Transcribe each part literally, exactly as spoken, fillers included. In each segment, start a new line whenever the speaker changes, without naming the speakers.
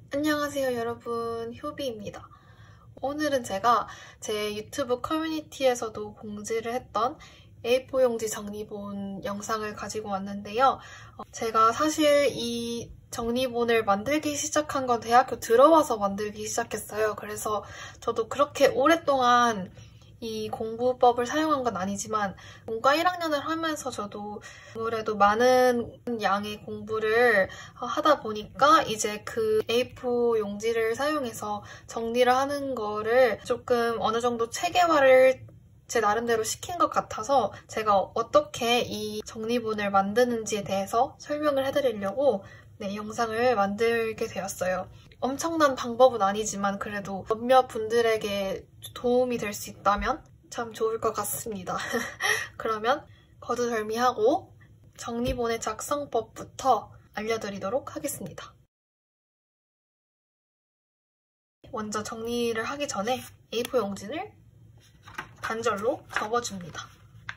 안녕하세요 여러분, 효비입니다. 오늘은 제가 제 유튜브 커뮤니티에서도 공지를 했던 에이포 용지 정리본 영상을 가지고 왔는데요. 제가 사실 이 정리본을 만들기 시작한 건 대학교 들어와서 만들기 시작했어요. 그래서 저도 그렇게 오랫동안 이 공부법을 사용한 건 아니지만 문과 일 학년을 하면서 저도 아무래도 많은 양의 공부를 하다 보니까 이제 그 에이포 용지를 사용해서 정리를 하는 거를 조금 어느 정도 체계화를 제 나름대로 시킨 것 같아서 제가 어떻게 이 정리본을 만드는지에 대해서 설명을 해드리려고 네, 영상을 만들게 되었어요. 엄청난 방법은 아니지만 그래도 몇몇 분들에게 도움이 될 수 있다면 참 좋을 것 같습니다. 그러면 거두절미하고 정리본의 작성법부터 알려드리도록 하겠습니다. 먼저 정리를 하기 전에 에이포 용지를 반절로 접어줍니다.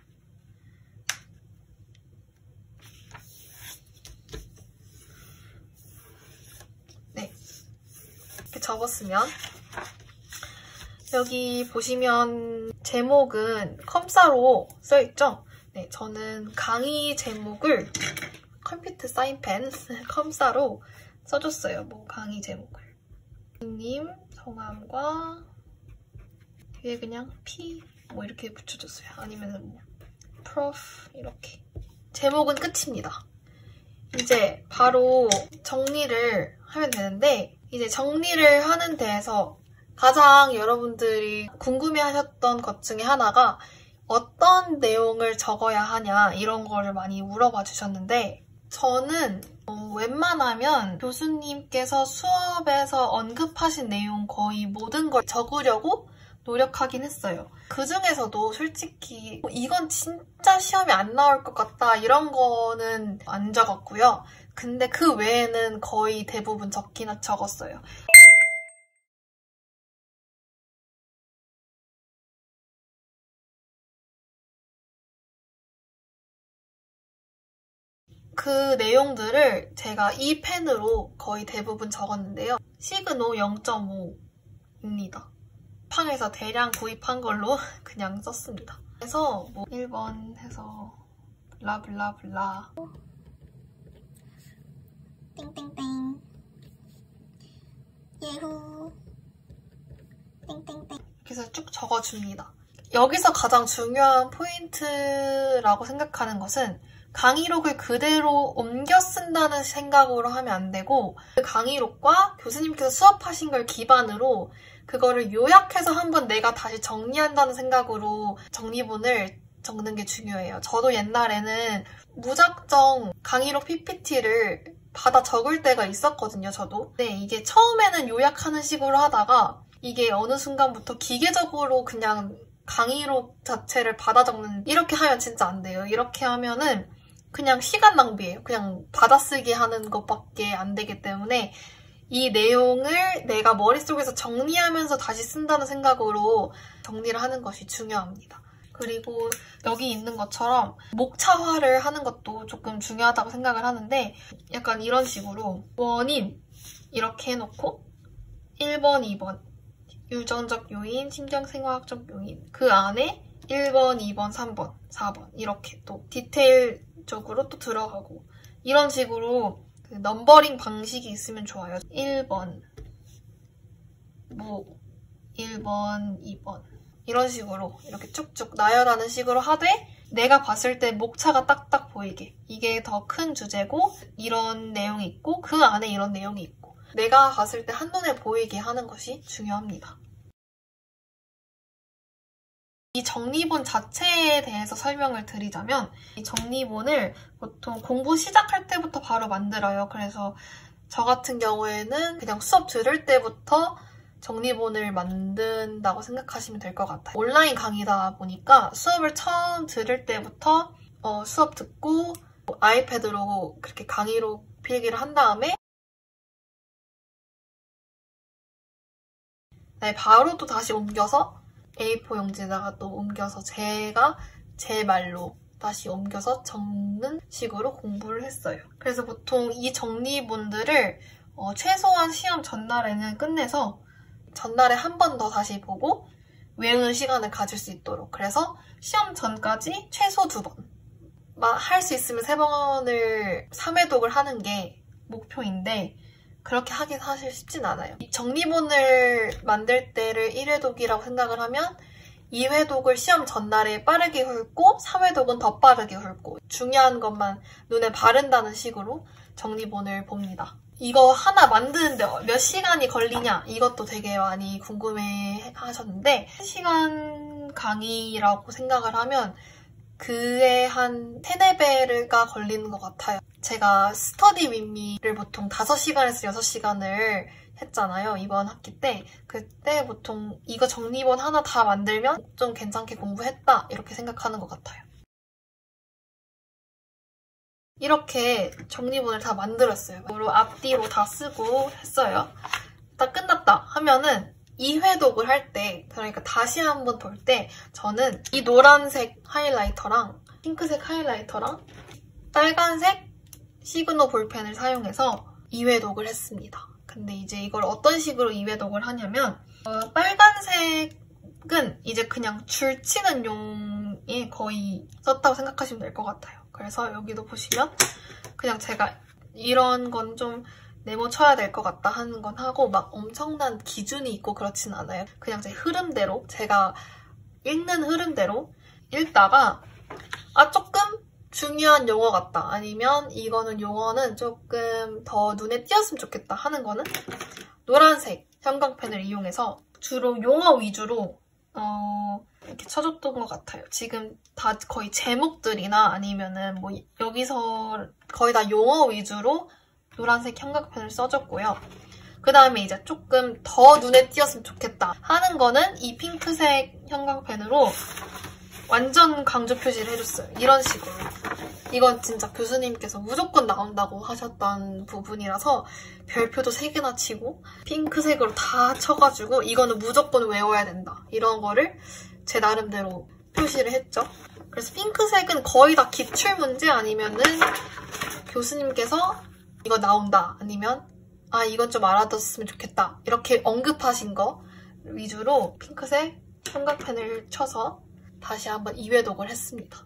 네, 이렇게 접었으면 여기 보시면 제목은 컴사로 써있죠? 네, 저는 강의 제목을 컴퓨터 사인펜 컴사로 써줬어요. 뭐 강의 제목을. 님 성함과 뒤에 그냥 P 뭐 이렇게 붙여줬어요. 아니면은 뭐 프로프 이렇게. 제목은 끝입니다. 이제 바로 정리를 하면 되는데 이제 정리를 하는 데에서 가장 여러분들이 궁금해하셨던 것 중에 하나가 어떤 내용을 적어야 하냐 이런 거를 많이 물어봐 주셨는데 저는 어, 웬만하면 교수님께서 수업에서 언급하신 내용 거의 모든 걸 적으려고 노력하긴 했어요. 그 중에서도 솔직히 이건 진짜 시험에 안 나올 것 같다 이런 거는 안 적었고요. 근데 그 외에는 거의 대부분 적기나 적었어요. 그 내용들을 제가 이 펜으로 거의 대부분 적었는데요. 시그노 영 점 오입니다. 팡에서 대량 구입한 걸로 그냥 썼습니다. 그래서 뭐 일 번 해서 블라블라블라
땡땡땡 예후 땡땡땡
이렇게 해서 쭉 적어줍니다. 여기서 가장 중요한 포인트라고 생각하는 것은 강의록을 그대로 옮겨 쓴다는 생각으로 하면 안 되고 그 강의록과 교수님께서 수업하신 걸 기반으로 그거를 요약해서 한번 내가 다시 정리한다는 생각으로 정리본을 적는 게 중요해요. 저도 옛날에는 무작정 강의록 피피티를 받아 적을 때가 있었거든요, 저도. 네, 이게 처음에는 요약하는 식으로 하다가 이게 어느 순간부터 기계적으로 그냥 강의록 자체를 받아 적는 이렇게 하면 진짜 안 돼요. 이렇게 하면은 그냥 시간 낭비예요. 그냥 받아쓰기 하는 것밖에 안 되기 때문에 이 내용을 내가 머릿속에서 정리하면서 다시 쓴다는 생각으로 정리를 하는 것이 중요합니다. 그리고 여기 있는 것처럼 목차화를 하는 것도 조금 중요하다고 생각을 하는데 약간 이런 식으로 원인 이렇게 해놓고 일 번, 이 번 유전적 요인, 심장생화학적 요인 그 안에 일 번, 이 번, 삼 번, 사 번 이렇게 또 디테일적으로 또 들어가고 이런 식으로 그 넘버링 방식이 있으면 좋아요. 일 번, 뭐 일 번, 이 번 이런 식으로 이렇게 쭉쭉 나열하는 식으로 하되 내가 봤을 때 목차가 딱딱 보이게 이게 더 큰 주제고 이런 내용이 있고 그 안에 이런 내용이 있고 내가 봤을 때 한눈에 보이게 하는 것이 중요합니다. 이 정리본 자체에 대해서 설명을 드리자면 이 정리본을 보통 공부 시작할 때부터 바로 만들어요. 그래서 저 같은 경우에는 그냥 수업 들을 때부터 정리본을 만든다고 생각하시면 될 것 같아요. 온라인 강의다 보니까 수업을 처음 들을 때부터 어, 수업 듣고 아이패드로 그렇게 강의로 필기를 한 다음에 네, 바로 또 다시 옮겨서 에이포 용지에다가 또 옮겨서 제가 제 말로 다시 옮겨서 적는 식으로 공부를 했어요. 그래서 보통 이 정리본들을 어, 최소한 시험 전날에는 끝내서 전날에 한 번 더 다시 보고 외우는 시간을 가질 수 있도록. 그래서 시험 전까지 최소 두 번. 할 수 있으면 세 번을 삼 회독을 하는 게 목표인데 그렇게 하긴 사실 쉽진 않아요. 정리본을 만들 때를 일 회독이라고 생각을 하면 이 회독을 시험 전날에 빠르게 훑고 삼 회독은 더 빠르게 훑고 중요한 것만 눈에 바른다는 식으로 정리본을 봅니다. 이거 하나 만드는데 몇 시간이 걸리냐 이것도 되게 많이 궁금해 하셨는데 한 시간 강의라고 생각을 하면 그에 한 세네 배가 걸리는 것 같아요. 제가 스터디 윗미를 보통 다섯 시간에서 여섯 시간을 했잖아요. 이번 학기 때. 그때 보통 이거 정리본 하나 다 만들면 좀 괜찮게 공부했다 이렇게 생각하는 것 같아요. 이렇게 정리본을 다 만들었어요. 그리고 앞뒤로 다 쓰고 했어요. 다 끝났다 하면은 이 회독을 할 때, 그러니까 다시 한번 볼 때 저는 이 노란색 하이라이터랑 핑크색 하이라이터랑 빨간색 시그너 볼펜을 사용해서 이 회독을 했습니다. 근데 이제 이걸 어떤 식으로 이 회독을 하냐면 어, 빨간색은 이제 그냥 줄 치는 용에 거의 썼다고 생각하시면 될 것 같아요. 그래서 여기도 보시면 그냥 제가 이런 건 좀 네모 쳐야 될 것 같다 하는 건 하고 막 엄청난 기준이 있고 그렇진 않아요. 그냥 제 흐름대로 제가 읽는 흐름대로 읽다가 아 조금 중요한 용어 같다 아니면 이거는 용어는 조금 더 눈에 띄었으면 좋겠다 하는 거는 노란색 형광펜을 이용해서 주로 용어 위주로 어, 이렇게 쳐줬던 것 같아요. 지금 다 거의 제목들이나 아니면은 뭐 여기서 거의 다 용어 위주로 노란색 형광펜을 써줬고요. 그 다음에 이제 조금 더 눈에 띄었으면 좋겠다 하는 거는 이 핑크색 형광펜으로 완전 강조 표시를 해줬어요. 이런 식으로. 이건 진짜 교수님께서 무조건 나온다고 하셨던 부분이라서 별표도 세 개나 치고 핑크색으로 다 쳐가지고 이거는 무조건 외워야 된다. 이런 거를 제 나름대로 표시를 했죠. 그래서 핑크색은 거의 다 기출문제 아니면은 교수님께서 이거 나온다 아니면 아 이건 좀 알아뒀으면 좋겠다 이렇게 언급하신 거 위주로 핑크색 형광펜을 쳐서 다시 한번 이 회독을 했습니다.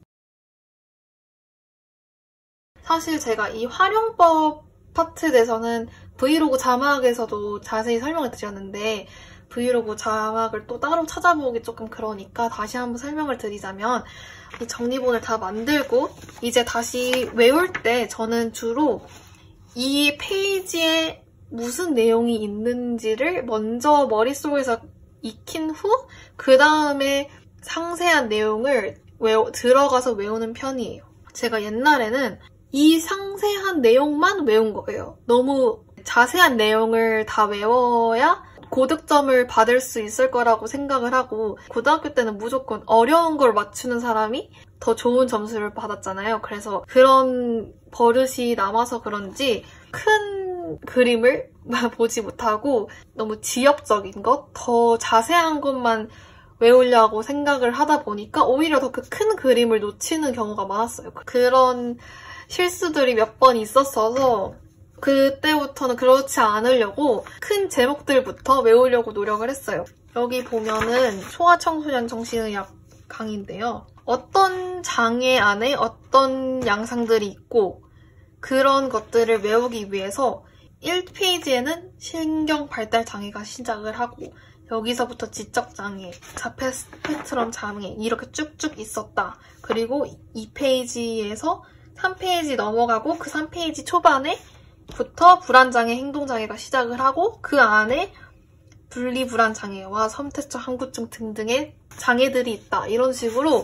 사실 제가 이 활용법 파트에 대해서는 브이로그 자막에서도 자세히 설명을 드렸는데 브이로그 자막을 또 따로 찾아보기 조금 그러니까 다시 한번 설명을 드리자면 이 정리본을 다 만들고 이제 다시 외울 때 저는 주로 이 페이지에 무슨 내용이 있는지를 먼저 머릿속에서 익힌 후 그 다음에 상세한 내용을 외워, 들어가서 외우는 편이에요. 제가 옛날에는 이 상세한 내용만 외운 거예요. 너무 자세한 내용을 다 외워야 고득점을 받을 수 있을 거라고 생각을 하고 고등학교 때는 무조건 어려운 걸 맞추는 사람이 더 좋은 점수를 받았잖아요. 그래서 그런 버릇이 남아서 그런지 큰 그림을 보지 못하고 너무 지엽적인 것, 더 자세한 것만 외우려고 생각을 하다 보니까 오히려 더 그 큰 그림을 놓치는 경우가 많았어요. 그런 실수들이 몇 번 있었어서 그때부터는 그렇지 않으려고 큰 제목들부터 외우려고 노력을 했어요. 여기 보면은 소아청소년 정신의학 강의인데요. 어떤 장애 안에 어떤 양상들이 있고 그런 것들을 외우기 위해서 일 페이지에는 신경발달장애가 시작을 하고 여기서부터 지적장애, 자폐 스펙트럼 장애 이렇게 쭉쭉 있었다. 그리고 이 페이지에서 삼 페이지 넘어가고 그 삼 페이지 초반에 부터 불안장애, 행동장애가 시작을 하고 그 안에 분리불안장애와 선택적 항구증 등등의 장애들이 있다. 이런 식으로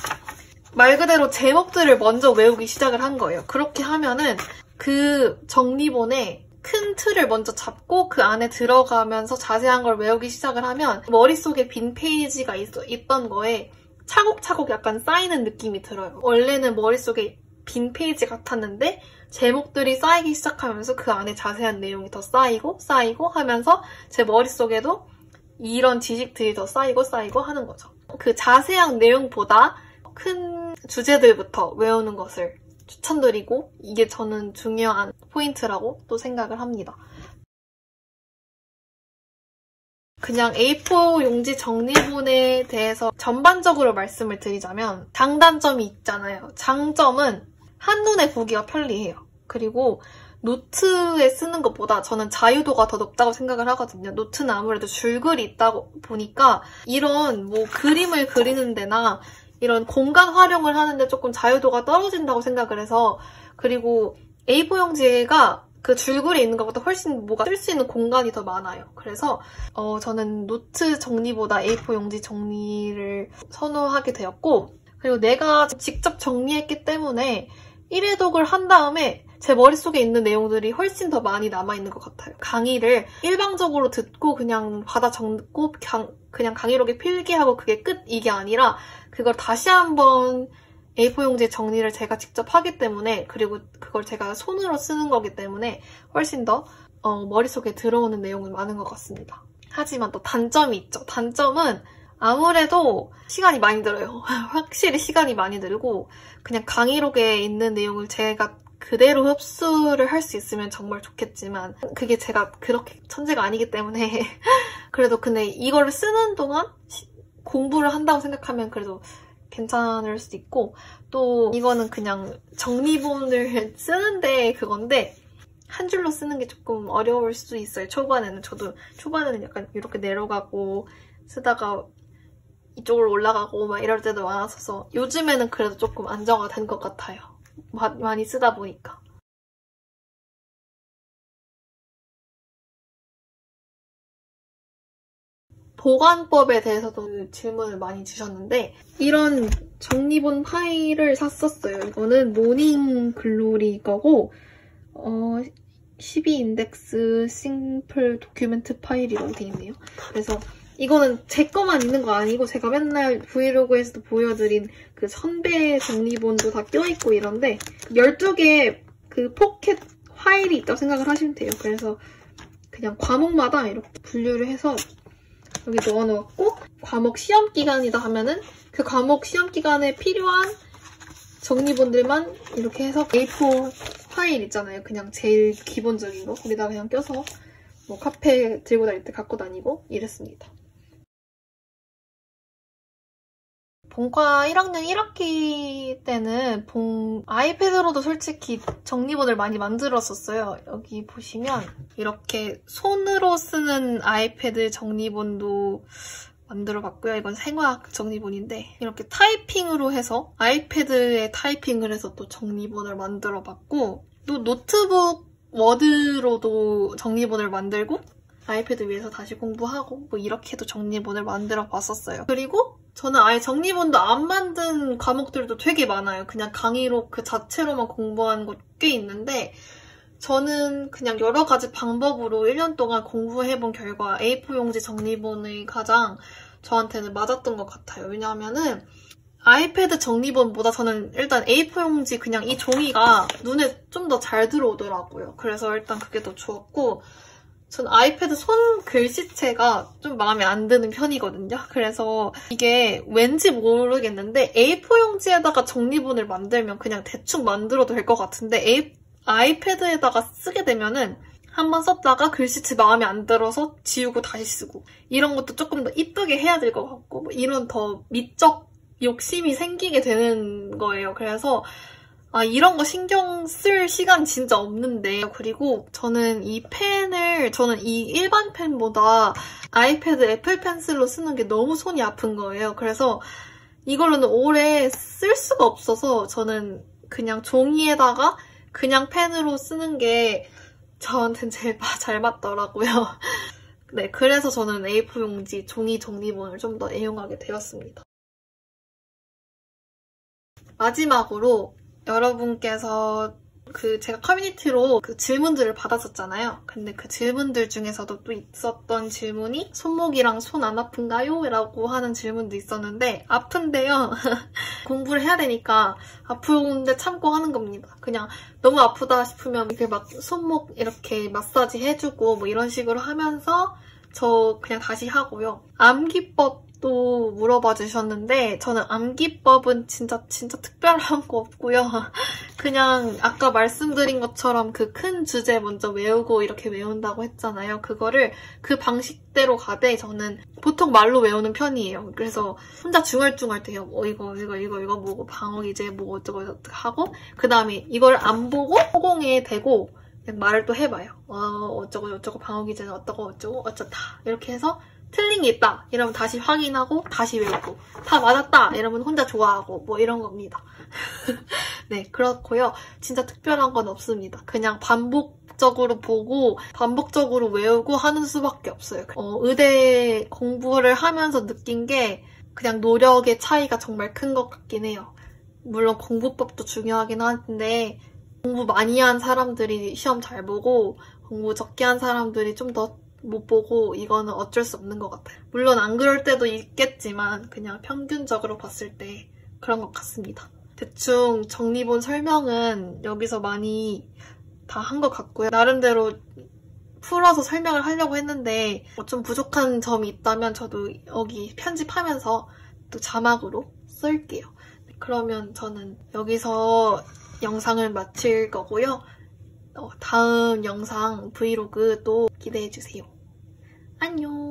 말 그대로 제목들을 먼저 외우기 시작을 한 거예요. 그렇게 하면은 그 정리본에 큰 틀을 먼저 잡고 그 안에 들어가면서 자세한 걸 외우기 시작을 하면 머릿속에 빈 페이지가 있, 있던 거에 차곡차곡 약간 쌓이는 느낌이 들어요. 원래는 머릿속에 빈 페이지 같았는데 제목들이 쌓이기 시작하면서 그 안에 자세한 내용이 더 쌓이고 쌓이고 하면서 제 머릿속에도 이런 지식들이 더 쌓이고 쌓이고 하는 거죠. 그 자세한 내용보다 큰 주제들부터 외우는 것을 추천드리고 이게 저는 중요한 포인트라고 또 생각을 합니다. 그냥 에이포 용지 정리본에 대해서 전반적으로 말씀을 드리자면 장단점이 있잖아요. 장점은 한눈에 보기가 편리해요. 그리고 노트에 쓰는 것보다 저는 자유도가 더 높다고 생각을 하거든요. 노트는 아무래도 줄글이 있다 보니까 이런 뭐 그림을 그리는 데나 이런 공간 활용을 하는데 조금 자유도가 떨어진다고 생각을 해서, 그리고 에이포 용지가 그 줄글에 있는 것보다 훨씬 뭐가 쓸 수 있는 공간이 더 많아요. 그래서 어, 저는 노트 정리보다 에이포 용지 정리를 선호하게 되었고, 그리고 내가 직접 정리했기 때문에 일회독을 한 다음에 제 머릿속에 있는 내용들이 훨씬 더 많이 남아있는 것 같아요. 강의를 일방적으로 듣고 그냥 받아 적고 그냥 강의록에 필기하고 그게 끝, 이게 아니라 그걸 다시 한번 에이포 용지 정리를 제가 직접 하기 때문에, 그리고 그걸 제가 손으로 쓰는 거기 때문에 훨씬 더 어, 머릿속에 들어오는 내용은 많은 것 같습니다. 하지만 또 단점이 있죠. 단점은 아무래도 시간이 많이 들어요. 확실히 시간이 많이 들고, 그냥 강의록에 있는 내용을 제가 그대로 흡수를 할 수 있으면 정말 좋겠지만 그게 제가 그렇게 천재가 아니기 때문에 그래도 근데 이거를 쓰는 동안 시, 공부를 한다고 생각하면 그래도 괜찮을 수도 있고, 또 이거는 그냥 정리본을 쓰는데 그건데 한 줄로 쓰는 게 조금 어려울 수도 있어요. 초반에는. 저도 초반에는 약간 이렇게 내려가고 쓰다가 이쪽으로 올라가고 막 이럴 때도 많았어서 요즘에는 그래도 조금 안정화된 것 같아요. 마, 많이 쓰다 보니까. 보관법에 대해서도 질문을 많이 주셨는데, 이런 정리본 파일을 샀었어요. 이거는 모닝 글로리 거고 어, 십이 인덱스 심플 도큐멘트 파일이라고 되어 있네요. 그래서 이거는 제 거만 있는 거 아니고 제가 맨날 브이로그에서도 보여드린 그 선배 정리본도 다 껴있고 이런데 열두 개 그 포켓 파일이 있다고 생각을 하시면 돼요. 그래서 그냥 과목마다 이렇게 분류를 해서 여기 넣어놓았고, 과목 시험 기간이다 하면은 그 과목 시험 기간에 필요한 정리본들만 이렇게 해서 에이포 파일 있잖아요. 그냥 제일 기본적인 거 거기다 그냥 껴서 뭐 카페 들고 다닐 때 갖고 다니고 이랬습니다. 본과 일 학년 일 학기 때는 본 아이패드로도 솔직히 정리본을 많이 만들었었어요. 여기 보시면 이렇게 손으로 쓰는 아이패드 정리본도 만들어봤고요. 이건 생화학 정리본인데 이렇게 타이핑으로 해서 아이패드에 타이핑을 해서 또 정리본을 만들어봤고, 또 노트북 워드로도 정리본을 만들고 아이패드 위에서 다시 공부하고 뭐 이렇게도 정리본을 만들어봤었어요. 그리고 저는 아예 정리본도 안 만든 과목들도 되게 많아요. 그냥 강의록 그 자체로만 공부한 거 꽤 있는데, 저는 그냥 여러 가지 방법으로 일 년 동안 공부해본 결과 에이포 용지 정리본이 가장 저한테는 맞았던 것 같아요. 왜냐하면은 아이패드 정리본보다 저는 일단 에이포 용지 그냥 이 종이가 눈에 좀 더 잘 들어오더라고요. 그래서 일단 그게 더 좋았고, 전 아이패드 손 글씨체가 좀 마음에 안 드는 편이거든요. 그래서 이게 왠지 모르겠는데 에이포 용지에다가 정리본을 만들면 그냥 대충 만들어도 될 것 같은데 에이, 아이패드에다가 쓰게 되면은 한번 썼다가 글씨체 마음에 안 들어서 지우고 다시 쓰고 이런 것도 조금 더 이쁘게 해야 될 것 같고 뭐 이런 더 미적 욕심이 생기게 되는 거예요. 그래서 아, 이런 거 신경 쓸 시간 진짜 없는데, 그리고 저는 이 펜을, 저는 이 일반 펜보다 아이패드 애플 펜슬로 쓰는 게 너무 손이 아픈 거예요. 그래서 이걸로는 오래 쓸 수가 없어서 저는 그냥 종이에다가 그냥 펜으로 쓰는 게 저한테는 제일 잘 맞더라고요. 네, 그래서 저는 에이포 용지 종이 정리본을 좀 더 애용하게 되었습니다. 마지막으로 여러분께서 그 제가 커뮤니티로 그 질문들을 받았었잖아요. 근데 그 질문들 중에서도 또 있었던 질문이 손목이랑 손 안 아픈가요? 라고 하는 질문도 있었는데 아픈데요. 공부를 해야 되니까 아픈데 참고 하는 겁니다. 그냥 너무 아프다 싶으면 이렇게 막 손목 이렇게 마사지 해주고 뭐 이런 식으로 하면서 저 그냥 다시 하고요. 암기법 또 물어봐 주셨는데 저는 암기법은 진짜 진짜 특별한 거 없고요. 그냥 아까 말씀드린 것처럼 그 큰 주제 먼저 외우고 이렇게 외운다고 했잖아요. 그거를 그 방식대로 가되 저는 보통 말로 외우는 편이에요. 그래서 혼자 중얼중얼 돼요. 뭐 이거 이거 이거 이거 뭐고 방어기제 뭐 어쩌고 어쩌고 하고 그 다음에 이걸 안 보고 허공에 대고 그냥 말을 또 해봐요. 어, 어쩌고 저쩌고 방어기제는 어쩌고 어쩌고 어쩌다 이렇게 해서 틀린 게 있다 이러면 다시 확인하고 다시 외우고 다 맞았다 이러면 혼자 좋아하고 뭐 이런 겁니다. 네, 그렇고요. 진짜 특별한 건 없습니다. 그냥 반복적으로 보고 반복적으로 외우고 하는 수밖에 없어요. 어, 의대 공부를 하면서 느낀 게 그냥 노력의 차이가 정말 큰 것 같긴 해요. 물론 공부법도 중요하긴 한데 공부 많이 한 사람들이 시험 잘 보고 공부 적게 한 사람들이 좀 더 못 보고 이거는 어쩔 수 없는 것 같아요. 물론 안 그럴 때도 있겠지만 그냥 평균적으로 봤을 때 그런 것 같습니다. 대충 정리본 설명은 여기서 많이 다 한 것 같고요. 나름대로 풀어서 설명을 하려고 했는데 좀 부족한 점이 있다면 저도 여기 편집하면서 또 자막으로 쓸게요. 그러면 저는 여기서 영상을 마칠 거고요. 어, 다음 영상 브이로그 또 기대해주세요. 안녕!